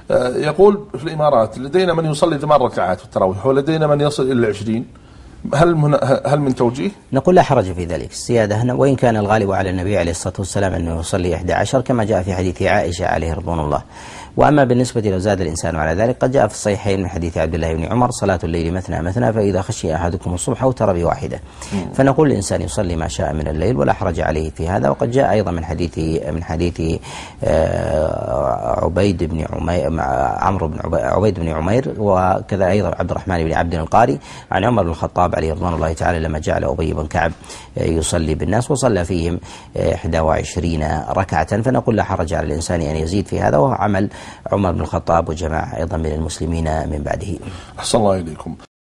يقول في الإمارات لدينا من يصلي 8 ركعات في التراويح ولدينا من يصل إلى 20. هل من توجيه؟ نقول لا حرج في ذلك السيادة، وإن كان الغالب على النبي عليه الصلاة والسلام أنه يصلي 11 كما جاء في حديث عائشة عليه رضوان الله. وأما بالنسبة لو زاد الإنسان على ذلك قد جاء في الصحيحين من حديث عبد الله بن عمر: صلاة الليل مثنى مثنى فإذا خشي أحدكم الصبح أوتر بواحدة. فنقول الإنسان يصلي ما شاء من الليل ولا حرج عليه في هذا. وقد جاء أيضا من حديث عبيد بن عمير، وكذا أيضا عبد الرحمن بن عبد القاري عن عمر بن الخطاب عليه رضوان الله تعالى لما جعل أبي بن كعب يصلي بالناس وصلى فيهم 21 ركعة. فنقول لا حرج على الإنسان أن يزيد في هذا، وهو عمل عمر بن الخطاب وجماعة أيضا من المسلمين من بعده. أحسن الله إليكم.